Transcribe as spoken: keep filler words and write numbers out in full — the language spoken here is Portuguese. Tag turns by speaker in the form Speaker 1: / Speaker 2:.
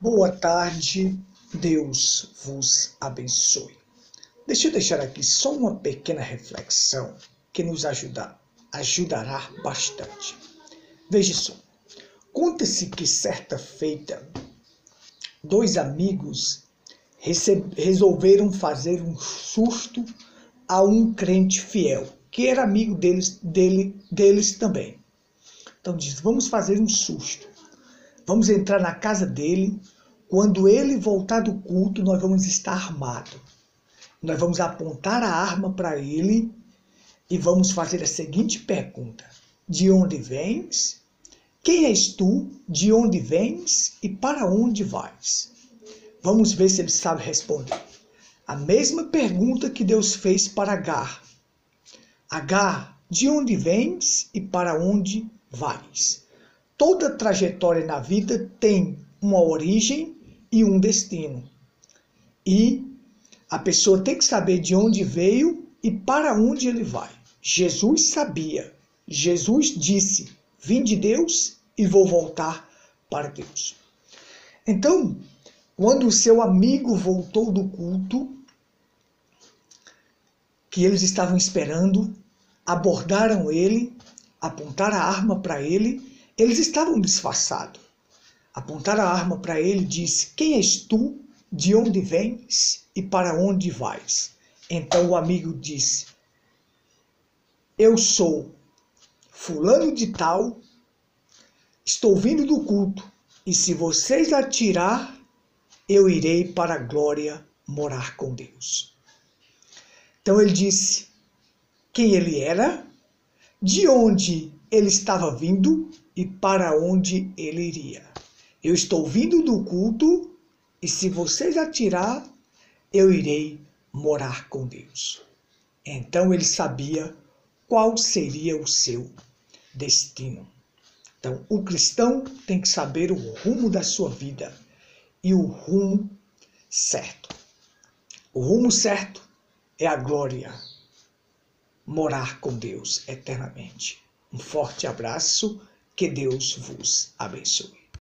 Speaker 1: Boa tarde, Deus vos abençoe. Deixa eu deixar aqui só uma pequena reflexão que nos ajuda, ajudará bastante. Veja só, conta-se que certa feita, dois amigos resolveram fazer um susto a um crente fiel, que era amigo deles, dele, deles também. Então diz, vamos fazer um susto. Vamos entrar na casa dele. Quando ele voltar do culto, nós vamos estar armados. Nós vamos apontar a arma para ele e vamos fazer a seguinte pergunta: de onde vens? Quem és tu? De onde vens? E para onde vais? Vamos ver se ele sabe responder. A mesma pergunta que Deus fez para Agar. Agar, de onde vens e para onde vais? Toda trajetória na vida tem uma origem e um destino. E a pessoa tem que saber de onde veio e para onde ele vai. Jesus sabia. Jesus disse, vim de Deus e vou voltar para Deus. Então, quando o seu amigo voltou do culto, que eles estavam esperando, abordaram ele, apontaram a arma para ele. Eles estavam disfarçados. Apontaram a arma para ele e disse, quem és tu, de onde vens e para onde vais? Então o amigo disse, eu sou fulano de tal, estou vindo do culto, e se vocês atirar, eu irei para a glória morar com Deus. Então ele disse quem ele era, de onde ele estava vindo e para onde ele iria. Eu estou vindo do culto e se vocês atirar, eu irei morar com Deus. Então ele sabia qual seria o seu destino. Então o cristão tem que saber o rumo da sua vida e o rumo certo. O rumo certo é a glória, morar com Deus eternamente. Um forte abraço, que Deus vos abençoe.